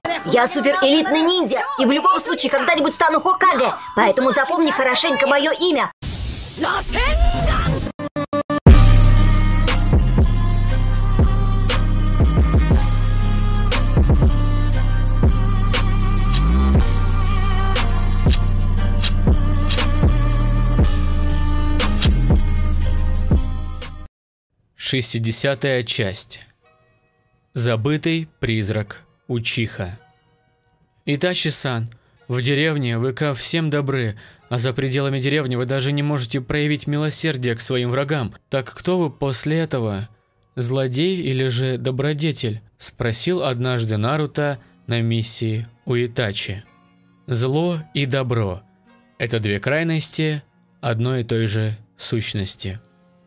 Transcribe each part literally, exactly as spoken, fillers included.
Я супер-элитный ниндзя, и в любом случае когда-нибудь стану Хокаге, поэтому запомни хорошенько мое имя. шестидесятая часть. Забытый призрак Учиха. Итачи-сан, в деревне вы ко всем добры, а за пределами деревни вы даже не можете проявить милосердие к своим врагам. Так кто вы после этого? Злодей или же добродетель? Спросил однажды Наруто на миссии у Итачи. Зло и добро – это две крайности одной и той же сущности.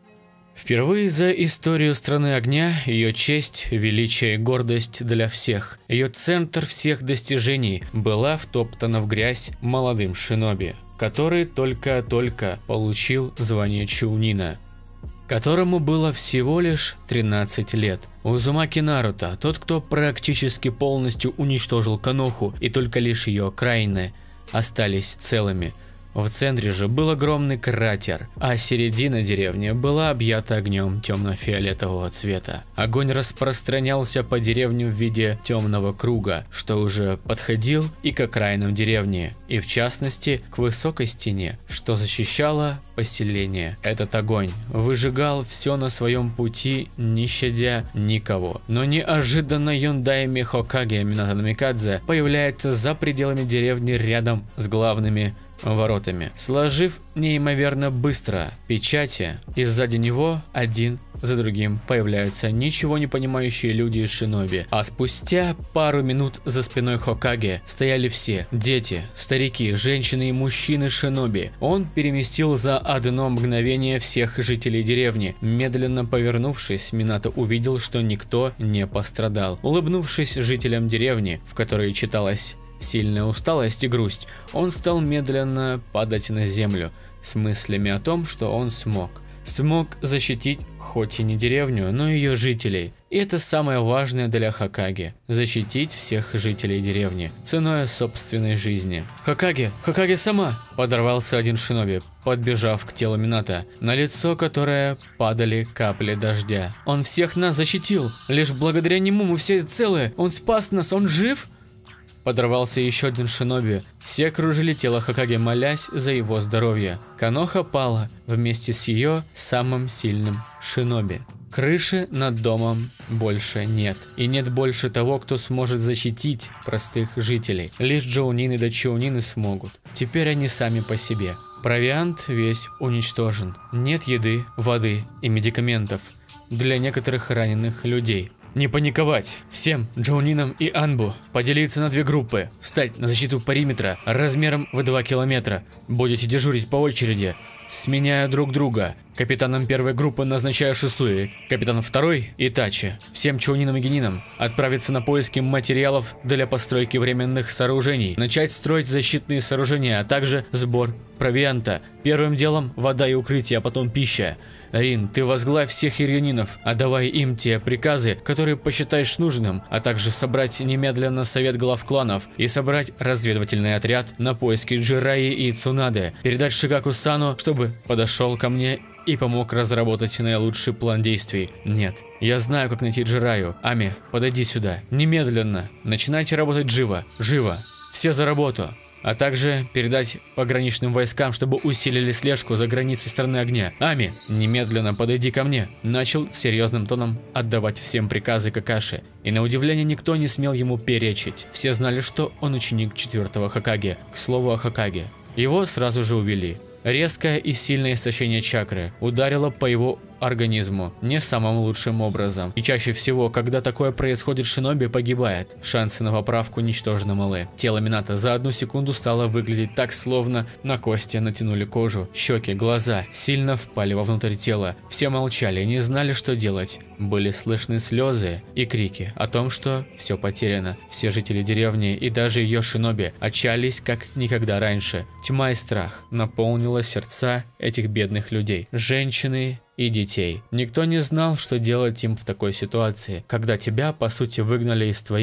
Впервые за историю страны огня ее честь, величие и гордость для всех, ее центр всех достижений была втоптана в грязь молодым шиноби, который только-только получил звание чоунина, которому было всего лишь тринадцать лет. Узумаки Наруто, тот, кто практически полностью уничтожил Коноху, и только лишь ее окраины остались целыми. В центре же был огромный кратер, а середина деревни была объята огнем темно-фиолетового цвета. Огонь распространялся по деревне в виде темного круга, что уже подходил и к окраинам деревни, и в частности к высокой стене, что защищало поселение. Этот огонь выжигал все на своем пути, не щадя никого. Но неожиданно Юндайми Хокаге Минато Намикадзе появляется за пределами деревни рядом с главными воротами, сложив неимоверно быстро печати, и сзади него один за другим появляются ничего не понимающие люди из шиноби, а спустя пару минут за спиной Хокаге стояли все: дети, старики, женщины и мужчины шиноби. Он переместил за одно мгновение всех жителей деревни. Медленно повернувшись, Минато увидел, что никто не пострадал. Улыбнувшись жителям деревни, в которой читалось сильная усталость и грусть, он стал медленно падать на землю с мыслями о том, что он смог. Смог защитить хоть и не деревню, но и ее жителей. И это самое важное для Хокаге – защитить всех жителей деревни, ценой собственной жизни. «Хокаге! Хокаге сама!» – подорвался один шиноби, подбежав к телу Минато, на лицо которое падали капли дождя. «Он всех нас защитил! Лишь благодаря нему мы все целы! Он спас нас! Он жив?» Подорвался еще один шиноби. Все окружили тело Хокаге, молясь за его здоровье. Коноха пала вместе с ее самым сильным шиноби. Крыши над домом больше нет. И нет больше того, кто сможет защитить простых жителей. Лишь джоунины да чоунины смогут. Теперь они сами по себе. Провиант весь уничтожен. Нет еды, воды и медикаментов для некоторых раненых людей. Не паниковать. Всем, джоунинам и анбу, поделиться на две группы, встать на защиту периметра размером в два километра. Будете дежурить по очереди, сменяя друг друга. Капитаном первой группы назначаю Шисуи, капитаном второй – Итачи. Всем чоунинам и генинам отправиться на поиски материалов для постройки временных сооружений, начать строить защитные сооружения, а также сбор провианта. Первым делом вода и укрытие, а потом пища. Рин, ты возглавь всех ирионинов, отдавай им те приказы, которые посчитаешь нужным, а также собрать немедленно совет глав кланов и собрать разведывательный отряд на поиски Джираи и Цунаде, передать Шигаку-сану, чтобы подошел ко мне и помог разработать наилучший план действий. Нет, я знаю, как найти Джираю. Ами, подойди сюда. Немедленно. Начинайте работать живо. Живо. Все за работу. А также передать пограничным войскам, чтобы усилили слежку за границей страны огня. Ами, немедленно подойди ко мне. Начал серьезным тоном отдавать всем приказы Какаши. И на удивление никто не смел ему перечить. Все знали, что он ученик четвертого Хокаге. К слову о Хокаге. Его сразу же увели. Резкое и сильное истощение чакры ударило по его организму не самым лучшим образом. И чаще всего, когда такое происходит, шиноби погибает. Шансы на поправку ничтожно малы. Тело Минато за одну секунду стало выглядеть так, словно на кости натянули кожу. Щеки, глаза сильно впали вовнутрь тела. Все молчали, не знали, что делать. Были слышны слезы и крики о том, что все потеряно. Все жители деревни и даже ее шиноби отчаялись как никогда раньше. Тьма и страх наполнила сердца этих бедных людей. Женщины и детей. Никто не знал, что делать им в такой ситуации, когда тебя, по сути, выгнали из твоей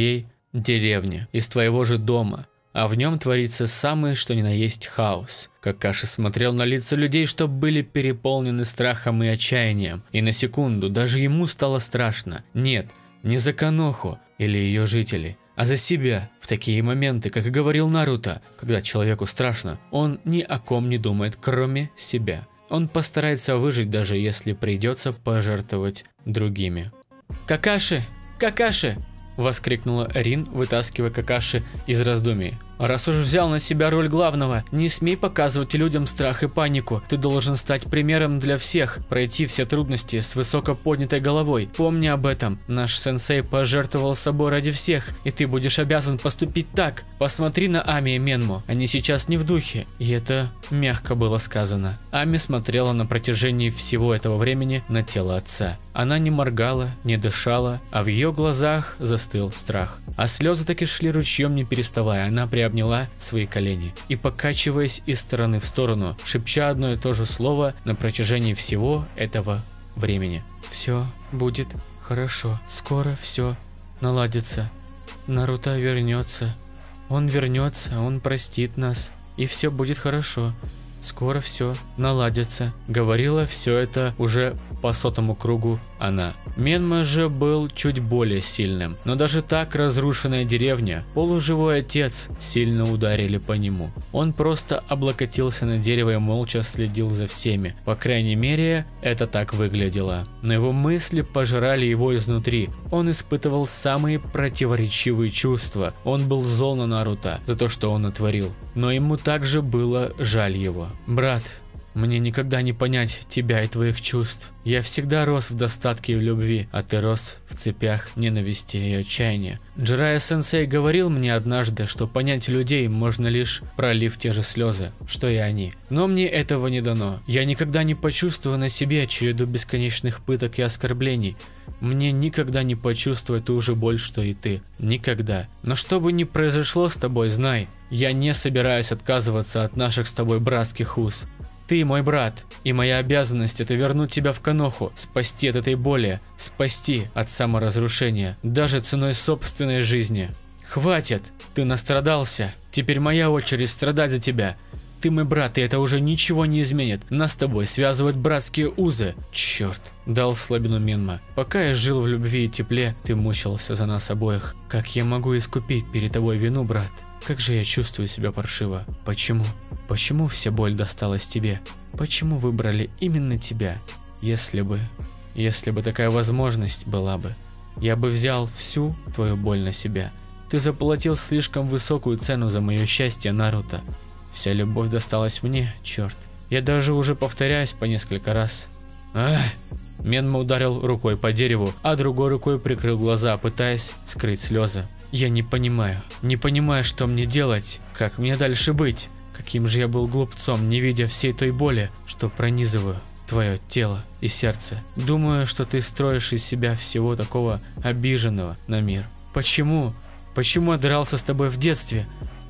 деревни, из твоего же дома. А в нем творится самый что ни на есть хаос. Какаши смотрел на лица людей, что были переполнены страхом и отчаянием. И на секунду даже ему стало страшно. Нет, не за Коноху или ее жителей, а за себя. В такие моменты, как и говорил Наруто, когда человеку страшно, он ни о ком не думает, кроме себя. Он постарается выжить, даже если придется пожертвовать другими. «Какаши! Какаши!» – воскликнула Рин, вытаскивая Какаши из раздумий. «Раз уж взял на себя роль главного, не смей показывать людям страх и панику. Ты должен стать примером для всех, пройти все трудности с высоко поднятой головой. Помни об этом. Наш сенсей пожертвовал собой ради всех, и ты будешь обязан поступить так. Посмотри на Ами и Менму. Они сейчас не в духе». И это мягко было сказано. Ами смотрела на протяжении всего этого времени на тело отца. Она не моргала, не дышала, а в ее глазах застыл страх. А слезы таки шли ручьем, не переставая. Она приобняла свои колени и, покачиваясь из стороны в сторону, шепча одно и то же слово на протяжении всего этого времени. «Все будет хорошо. Скоро все наладится. Наруто вернется. Он вернется, он простит нас. И все будет хорошо. Скоро все наладится», — говорила все это уже по сотому кругу она. Менма же был чуть более сильным, но даже так разрушенная деревня, полуживой отец сильно ударили по нему. Он просто облокотился на дерево и молча следил за всеми. По крайней мере, это так выглядело. Но его мысли пожирали его изнутри. Он испытывал самые противоречивые чувства. Он был зол на Наруто за то, что он натворил. Но ему также было жаль его. «Брат, мне никогда не понять тебя и твоих чувств. Я всегда рос в достатке и в любви, а ты рос в цепях ненависти и отчаяния. Джирайя-сенсей говорил мне однажды, что понять людей можно лишь пролив те же слезы, что и они. Но мне этого не дано. Я никогда не почувствую на себе череду бесконечных пыток и оскорблений. Мне никогда не почувствовать ту же боль, что и ты. Никогда. Но что бы ни произошло с тобой, знай, я не собираюсь отказываться от наших с тобой братских уз. Ты мой брат, и моя обязанность — это вернуть тебя в Коноху, спасти от этой боли, спасти от саморазрушения, даже ценой собственной жизни. Хватит, ты настрадался, теперь моя очередь страдать за тебя. Ты мой брат, и это уже ничего не изменит. Нас с тобой связывают братские узы. Черт, дал слабину Менма. Пока я жил в любви и тепле, ты мучился за нас обоих. Как я могу искупить перед тобой вину, брат? Как же я чувствую себя паршиво. Почему? Почему вся боль досталась тебе? Почему выбрали именно тебя? Если бы... Если бы такая возможность была бы, я бы взял всю твою боль на себя. Ты заплатил слишком высокую цену за мое счастье, Наруто. Вся любовь досталась мне, черт. Я даже уже повторяюсь по несколько раз. Ах! Менма ударил рукой по дереву, а другой рукой прикрыл глаза, пытаясь скрыть слезы. Я не понимаю, не понимаю, что мне делать, как мне дальше быть. Каким же я был глупцом, не видя всей той боли, что пронизываю твое тело и сердце. Думаю, что ты строишь из себя всего такого обиженного на мир. Почему? Почему я дрался с тобой в детстве?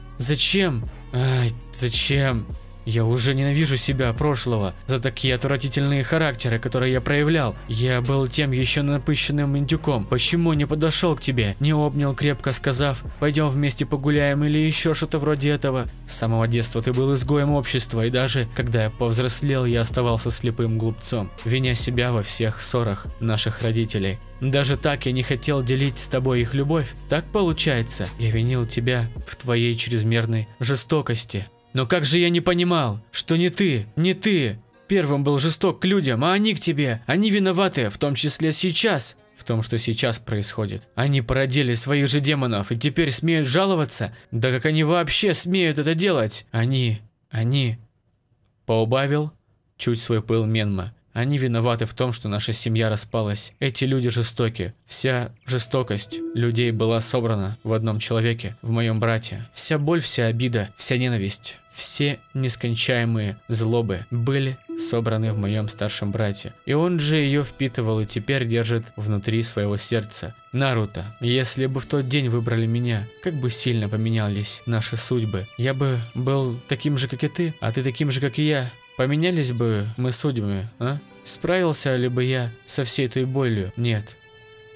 Зачем? Ай, зачем? Я уже ненавижу себя прошлого за такие отвратительные характеры, которые я проявлял. Я был тем еще напыщенным индюком. Почему не подошел к тебе, не обнял крепко, сказав, пойдем вместе погуляем или еще что-то вроде этого? С самого детства ты был изгоем общества, и даже когда я повзрослел, я оставался слепым глупцом, виня себя во всех ссорах наших родителей. Даже так я не хотел делить с тобой их любовь. Так получается, я винил тебя в твоей чрезмерной жестокости. Но как же я не понимал, что не ты, не ты первым был жесток к людям, а они к тебе. Они виноваты, в том числе сейчас, в том, что сейчас происходит. Они породили своих же демонов и теперь смеют жаловаться? Да как они вообще смеют это делать? Они, они... Поубавил чуть свой пыл Менма. Они виноваты в том, что наша семья распалась. Эти люди жестоки. Вся жестокость людей была собрана в одном человеке, в моем брате. Вся боль, вся обида, вся ненависть, все нескончаемые злобы были собраны в моем старшем брате. И он же ее впитывал и теперь держит внутри своего сердца. Наруто, если бы в тот день выбрали меня, как бы сильно поменялись наши судьбы. Я бы был таким же, как и ты, а ты таким же, как и я. Поменялись бы мы судьбами, а? Справился ли бы я со всей той болью? Нет.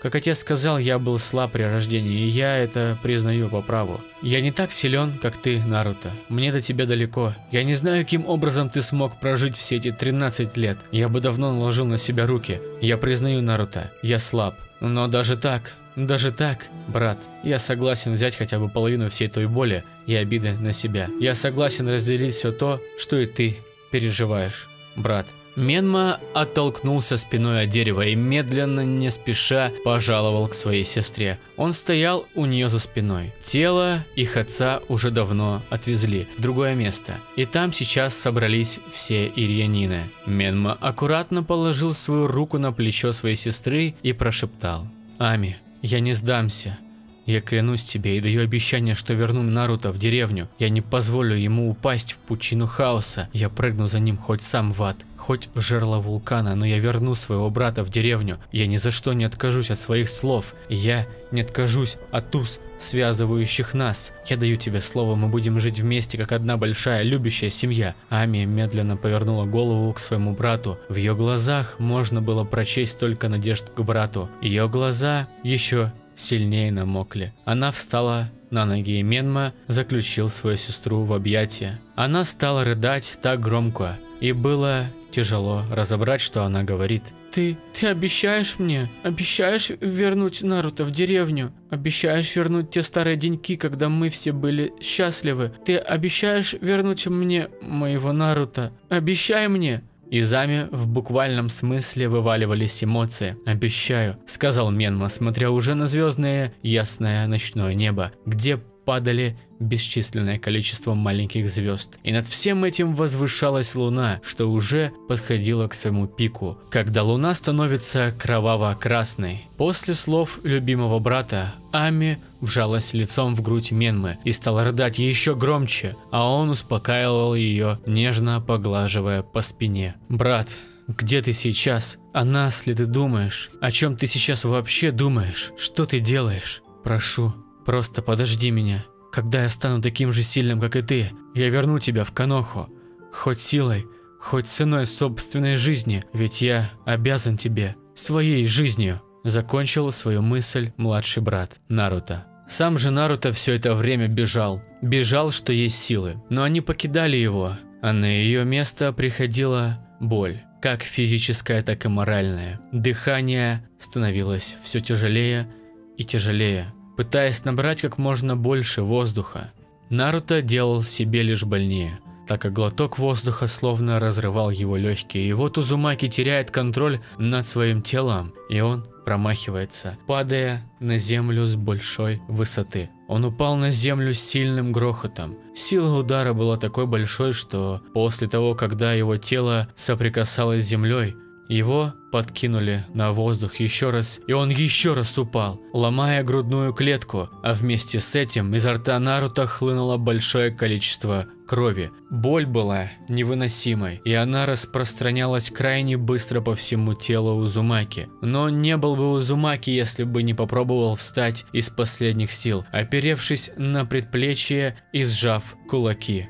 Как отец сказал, я был слаб при рождении, и я это признаю по праву. Я не так силен, как ты, Наруто. Мне до тебя далеко. Я не знаю, каким образом ты смог прожить все эти тринадцать лет. Я бы давно наложил на себя руки. Я признаю, Наруто, я слаб. Но даже так, даже так, брат, я согласен взять хотя бы половину всей той боли и обиды на себя. Я согласен разделить все то, что и ты переживаешь, брат. Менма оттолкнулся спиной от дерева и медленно, не спеша, пожаловал к своей сестре. Он стоял у нее за спиной. Тело их отца уже давно отвезли в другое место, и там сейчас собрались все ирьянины. Менма аккуратно положил свою руку на плечо своей сестры и прошептал: «Ами, я не сдамся. Я клянусь тебе и даю обещание, что верну Наруто в деревню. Я не позволю ему упасть в пучину хаоса. Я прыгну за ним хоть сам в ад, хоть в жерло вулкана, но я верну своего брата в деревню. Я ни за что не откажусь от своих слов. Я не откажусь от уз, связывающих нас. Я даю тебе слово, мы будем жить вместе, как одна большая любящая семья». Ами медленно повернула голову к своему брату. В ее глазах можно было прочесть только надежду к брату. Ее глаза еще сильнее намокли. Она встала на ноги, и Менма заключил свою сестру в объятия. Она стала рыдать так громко, и было тяжело разобрать, что она говорит. Ты, ты обещаешь мне? Обещаешь вернуть Наруто в деревню? Обещаешь вернуть те старые деньки, когда мы все были счастливы? Ты обещаешь вернуть мне моего Наруто? Обещай мне!» Из Ами в буквальном смысле вываливались эмоции. «Обещаю», — сказал Менма, смотря уже на звездное ясное ночное небо, где падали бесчисленное количество маленьких звезд. И над всем этим возвышалась луна, что уже подходила к своему пику, когда луна становится кроваво-красной. После слов любимого брата Ами вжалась лицом в грудь Менмы и стала рыдать еще громче, а он успокаивал ее, нежно поглаживая по спине. «Брат, где ты сейчас? О нас ли ты думаешь? О чем ты сейчас вообще думаешь? Что ты делаешь? Прошу, просто подожди меня. Когда я стану таким же сильным, как и ты, я верну тебя в Коноху. Хоть силой, хоть ценой собственной жизни, ведь я обязан тебе своей жизнью». Закончил свою мысль младший брат Наруто. Сам же Наруто все это время бежал. Бежал, что есть силы. Но они покидали его, а на ее место приходила боль. Как физическая, так и моральная. Дыхание становилось все тяжелее и тяжелее, пытаясь набрать как можно больше воздуха. Наруто делал себе лишь больнее, так как глоток воздуха словно разрывал его легкие. И вот Узумаки теряет контроль над своим телом, и он промахивается, падая на землю с большой высоты. Он упал на землю с сильным грохотом. Сила удара была такой большой, что после того, когда его тело соприкасалось с землей, его подкинули на воздух еще раз, и он еще раз упал, ломая грудную клетку, а вместе с этим изо рта Наруто хлынуло большое количество крови. Боль была невыносимой, и она распространялась крайне быстро по всему телу Узумаки. Но он не был бы Узумаки, если бы не попробовал встать из последних сил, оперевшись на предплечье и сжав кулаки.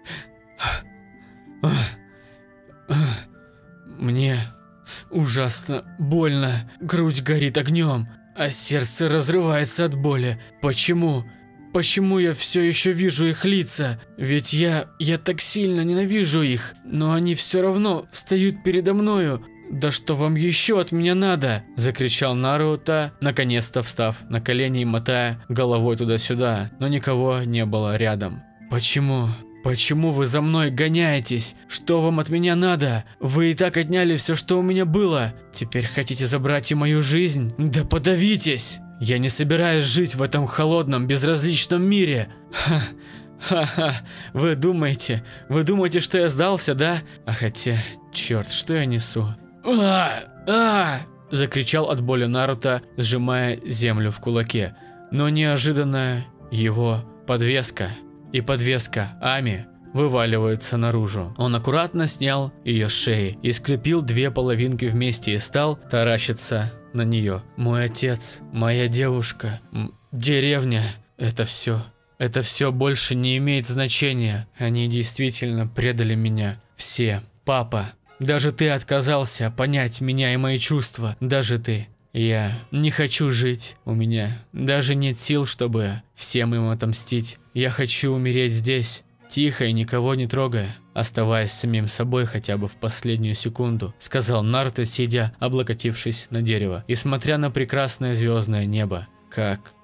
Мне ужасно больно, грудь горит огнем, а сердце разрывается от боли. Почему? Почему я все еще вижу их лица? Ведь я, я так сильно ненавижу их, но они все равно встают передо мною. Да что вам еще от меня надо? Закричал Наруто, наконец-то встав на колени и мотая головой туда-сюда, но никого не было рядом. Почему? Почему вы за мной гоняетесь? Что вам от меня надо? Вы и так отняли все, что у меня было. Теперь хотите забрать и мою жизнь? Да подавитесь! Я не собираюсь жить в этом холодном, безразличном мире. Ха-ха, вы думаете, вы думаете, что я сдался, да? А хотя, черт, что я несу? А-а-а! Закричал от боли Наруто, сжимая землю в кулаке. Но неожиданно его подвеска и подвеска Ами вываливаются наружу. Он аккуратно снял ее с шеи и скрепил две половинки вместе и стал таращиться на нее. Мой отец, моя девушка, деревня, это все, это все больше не имеет значения. Они действительно предали меня. Все. Папа, даже ты отказался понять меня и мои чувства. Даже ты. Я не хочу жить. У меня даже нет сил, чтобы всем им отомстить. Я хочу умереть здесь, тихо и никого не трогая, оставаясь самим собой хотя бы в последнюю секунду, сказал Наруто, сидя, облокотившись на дерево и смотря на прекрасное звездное небо. Как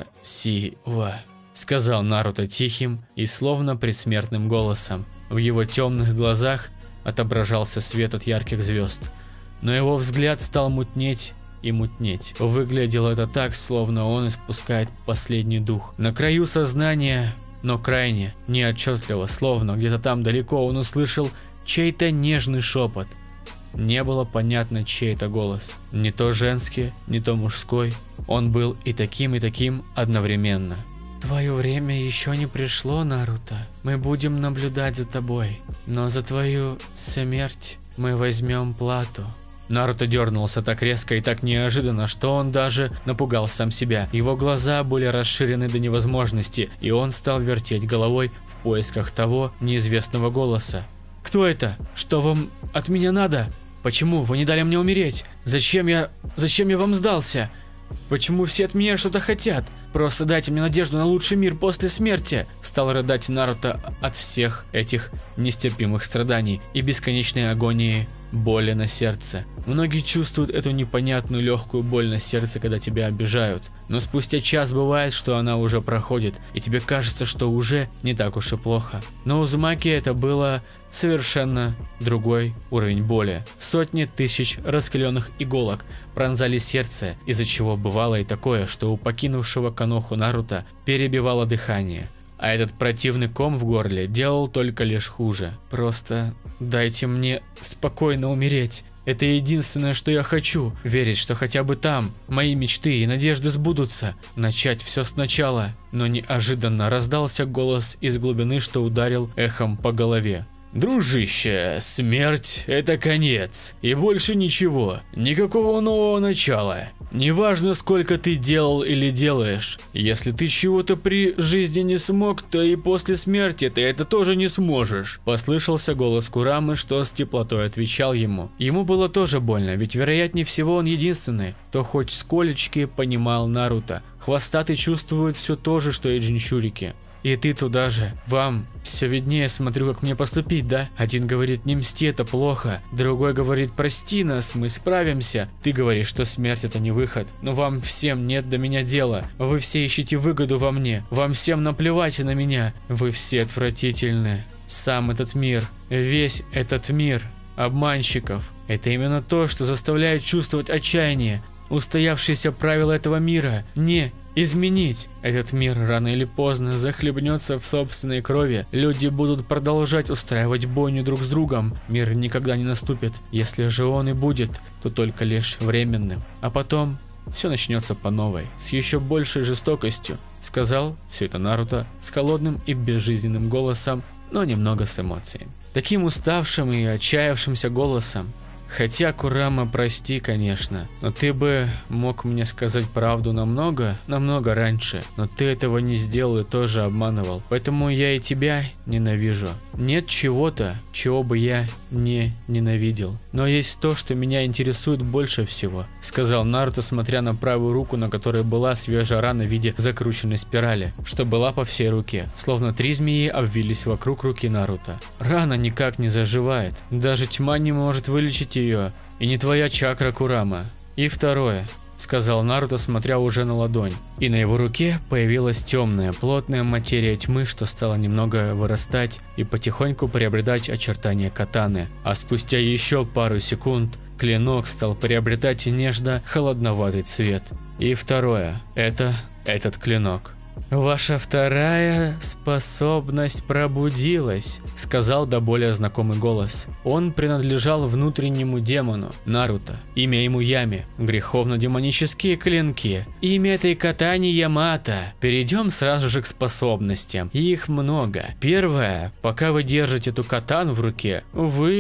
красиво, сказал Наруто тихим и словно предсмертным голосом. В его темных глазах отображался свет от ярких звезд, но его взгляд стал мутнеть и мутнеть. Выглядело это так, словно он испускает последний дух. На краю сознания, но крайне неотчетливо, словно где-то там далеко он услышал чей-то нежный шепот. Не было понятно, чей это голос. Не то женский, не то мужской. Он был и таким, и таким одновременно. Твое время еще не пришло, Наруто. Мы будем наблюдать за тобой, но за твою смерть мы возьмем плату. Наруто дернулся так резко и так неожиданно, что он даже напугал сам себя. Его глаза были расширены до невозможности, и он стал вертеть головой в поисках того неизвестного голоса. «Кто это? Что вам от меня надо? Почему вы не дали мне умереть? Зачем я... Зачем я вам сдался? Почему все от меня что-то хотят? Просто дайте мне надежду на лучший мир после смерти!» Стал рыдать Наруто от всех этих нестерпимых страданий и бесконечной агонии боли на сердце. Многие чувствуют эту непонятную легкую боль на сердце, когда тебя обижают. Но спустя час бывает, что она уже проходит, и тебе кажется, что уже не так уж и плохо. Но у Узумаки это было совершенно другой уровень боли. Сотни тысяч раскаленных иголок пронзали сердце, из-за чего бывало и такое, что у покинувшего Коноху Наруто перебивало дыхание. А этот противный ком в горле делал только лишь хуже. Просто дайте мне спокойно умереть. Это единственное, что я хочу. Верить, что хотя бы там мои мечты и надежды сбудутся. Начать все сначала. Но неожиданно раздался голос из глубины, что ударил эхом по голове. Дружище, смерть – это конец, и больше ничего, никакого нового начала. Неважно, сколько ты делал или делаешь, если ты чего-то при жизни не смог, то и после смерти ты это тоже не сможешь. Послышался голос Курамы, что с теплотой отвечал ему. Ему было тоже больно, ведь вероятнее всего он единственный, кто хоть сколечки понимал Наруто. Хвостатый чувствует все то же, что и Джинчурики. И ты туда же. Вам все виднее, смотрю, как мне поступить, да? Один говорит, не мсти, это плохо. Другой говорит, прости нас, мы справимся. Ты говоришь, что смерть это не выход. Но вам всем нет до меня дела. Вы все ищете выгоду во мне. Вам всем наплевать на меня. Вы все отвратительны. Сам этот мир, весь этот мир обманщиков. Это именно то, что заставляет чувствовать отчаяние. Устоявшиеся правила этого мира не изменить. Этот мир рано или поздно захлебнется в собственной крови. Люди будут продолжать устраивать бойню друг с другом. Мир никогда не наступит. Если же он и будет, то только лишь временным. А потом все начнется по новой, с еще большей жестокостью. Сказал все это Наруто с холодным и безжизненным голосом, но немного с эмоциями. Таким уставшим и отчаявшимся голосом. Хотя, Курама, прости, конечно, но ты бы мог мне сказать правду намного, намного раньше, но ты этого не сделал и тоже обманывал, поэтому я и тебя ненавижу. Нет чего-то, чего бы я не ненавидел, но есть то, что меня интересует больше всего, сказал Наруто, смотря на правую руку, на которой была свежая рана в виде закрученной спирали, что была по всей руке, словно три змеи обвились вокруг руки Наруто. Рана никак не заживает, даже тьма не может вылечить ее, и не твоя чакра, Курама. И второе, сказал Наруто, смотря уже на ладонь, и на его руке появилась темная, плотная материя тьмы, что стала немного вырастать и потихоньку приобретать очертания катаны, а спустя еще пару секунд клинок стал приобретать нежно-холодноватый цвет. И второе, это этот клинок. Ваша вторая способность пробудилась, сказал до более знакомый голос. Он принадлежал внутреннему демону Наруто. Имя ему Ями, греховно-демонические клинки. Имя этой катани Ямато. Перейдем сразу же к способностям. Их много. Первое, пока вы держите эту катану в руке, вы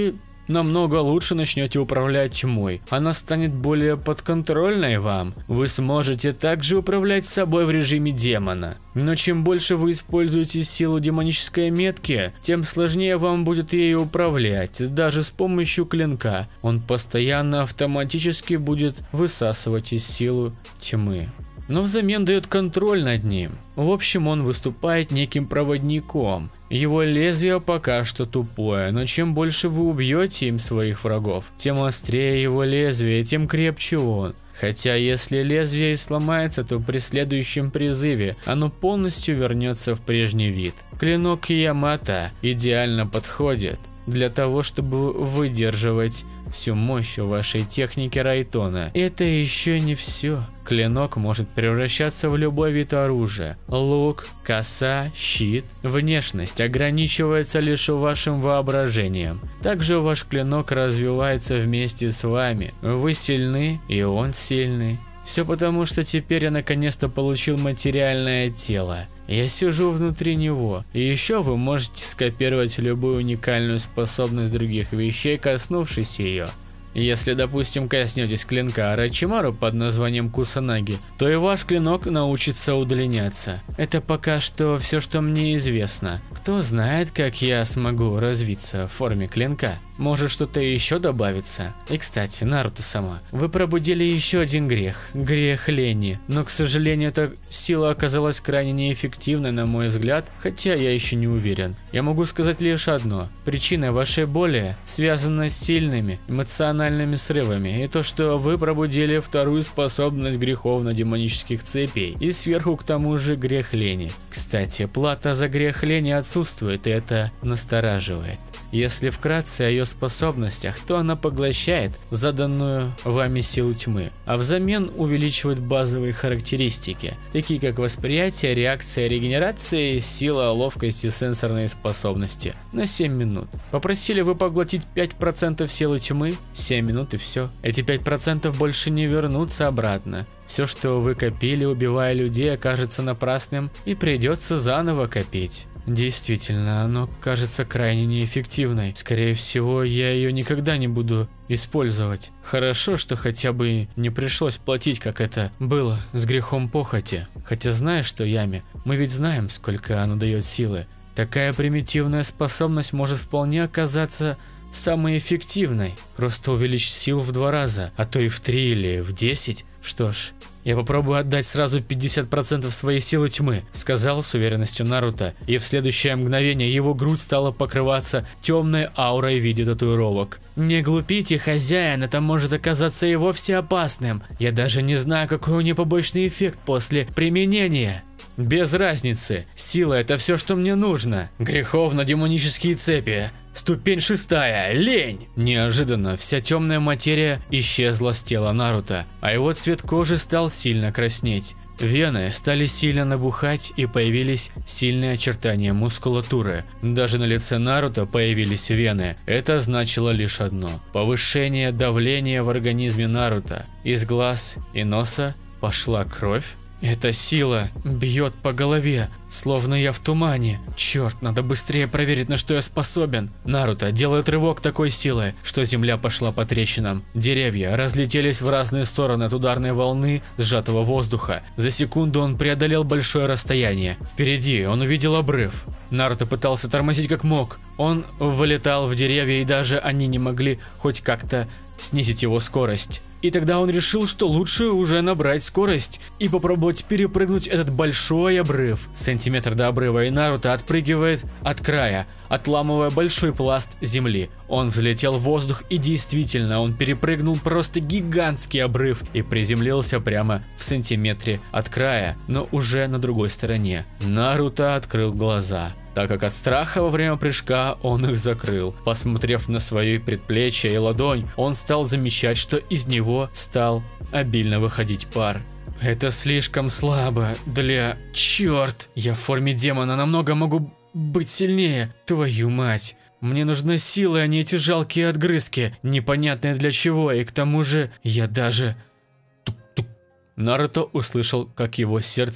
намного лучше начнете управлять тьмой. Она станет более подконтрольной вам. Вы сможете также управлять собой в режиме демона. Но чем больше вы используете силу демонической метки, тем сложнее вам будет ею управлять, даже с помощью клинка. Он постоянно автоматически будет высасывать из силу тьмы, но взамен дает контроль над ним. В общем, он выступает неким проводником. Его лезвие пока что тупое, но чем больше вы убьете им своих врагов, тем острее его лезвие, тем крепче он. Хотя если лезвие и сломается, то при следующем призыве оно полностью вернется в прежний вид. Клинок Ямато идеально подходит для того, чтобы выдерживать всю мощь вашей техники Райтона. Это еще не все. Клинок может превращаться в любой вид оружия. Лук, коса, щит. Внешность ограничивается лишь вашим воображением. Также ваш клинок развивается вместе с вами. Вы сильны, и он сильный. Все потому, что теперь я наконец-то получил материальное тело. Я сижу внутри него. И еще вы можете скопировать любую уникальную способность других вещей, коснувшись ее. Если, допустим, коснетесь клинка Орочимару под названием Кусанаги, то и ваш клинок научится удлиняться. Это пока что все, что мне известно. Кто знает, как я смогу развиться в форме клинка. Может, что-то еще добавится. И, кстати, Наруто-сама, вы пробудили еще один грех. Грех лени. Но, к сожалению, эта сила оказалась крайне неэффективной, на мой взгляд, хотя я еще не уверен. Я могу сказать лишь одно. Причина вашей боли связана с сильными эмоциональными срывами. И то, что вы пробудили вторую способность греховно-демонических цепей. И сверху к тому же грех лени. Кстати, плата за грех лени отсутствует, и это настораживает. Если вкратце о ее способностях, то она поглощает заданную вами силу тьмы, а взамен увеличивает базовые характеристики, такие как восприятие, реакция, регенерация, сила, ловкость и сенсорные способности на семь минут. Попросили вы поглотить пять процентов силы тьмы, семь минут и все. Эти пять процентов больше не вернутся обратно. Все, что вы копили, убивая людей, окажется напрасным и придется заново копить. Действительно, оно кажется крайне неэффективной. Скорее всего, я ее никогда не буду использовать. Хорошо, что хотя бы не пришлось платить, как это было с грехом похоти. Хотя знаешь что, Ями, мы ведь знаем, сколько оно дает силы. Такая примитивная способность может вполне оказаться самой эффективной. Просто увеличить силу в два раза, а то и в три или в десять. Что ж, я попробую отдать сразу пятьдесят процентов своей силы тьмы, сказал с уверенностью Наруто, и в следующее мгновение его грудь стала покрываться темной аурой в виде татуировок. Не глупите, хозяин, это может оказаться и вовсе опасным. Я даже не знаю, какой у нее побочный эффект после применения. Без разницы, сила — это все, что мне нужно. Греховно-демонические цепи. Ступень шестая. Лень. Неожиданно вся темная материя исчезла с тела Наруто, а его цвет кожи стал сильно краснеть. Вены стали сильно набухать и появились сильные очертания мускулатуры. Даже на лице Наруто появились вены. Это значило лишь одно: повышение давления в организме Наруто. Из глаз и носа пошла кровь. Эта сила бьет по голове, словно я в тумане. Черт, надо быстрее проверить, на что я способен. Наруто делает рывок такой силы, что земля пошла по трещинам. Деревья разлетелись в разные стороны от ударной волны сжатого воздуха. За секунду он преодолел большое расстояние. Впереди он увидел обрыв. Наруто пытался тормозить как мог. Он вылетал в деревья, и даже они не могли хоть как-то снизить его скорость. И тогда он решил, что лучше уже набрать скорость и попробовать перепрыгнуть этот большой обрыв. Сантиметр до обрыва, и Наруто отпрыгивает от края, отламывая большой пласт земли. Он взлетел в воздух, и действительно, он перепрыгнул просто гигантский обрыв и приземлился прямо в сантиметре от края, но уже на другой стороне. Наруто открыл глаза, так как от страха во время прыжка он их закрыл. Посмотрев на свои предплечья и ладонь, он стал замечать, что из него стал обильно выходить пар. Это слишком слабо для... Черт! Я в форме демона, намного могу быть сильнее. Твою мать! Мне нужна сила, а не эти жалкие отгрызки, непонятные для чего, и к тому же я даже... Тук-тук. Наруто услышал, как его сердце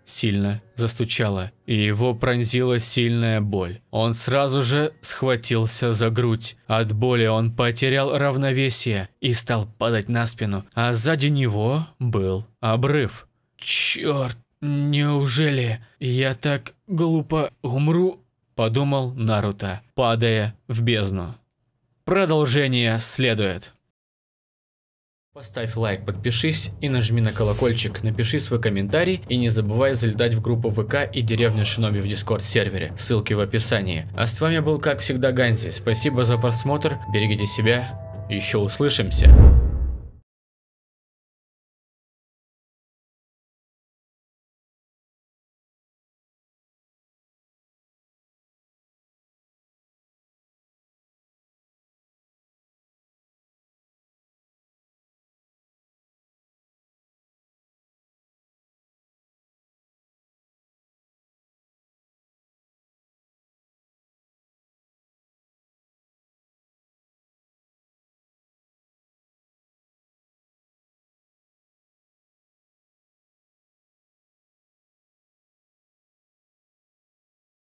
сильно застучало, и его пронзила сильная боль. Он сразу же схватился за грудь. От боли он потерял равновесие и стал падать на спину, а сзади него был обрыв. «Черт, неужели я так глупо умру?» – подумал Наруто, падая в бездну. Продолжение следует. Поставь лайк, подпишись и нажми на колокольчик, напиши свой комментарий и не забывай залетать в группу ВК и деревню Шиноби в Дискорд сервере, ссылки в описании. А с вами был как всегда Ганзи, спасибо за просмотр, берегите себя, еще услышимся.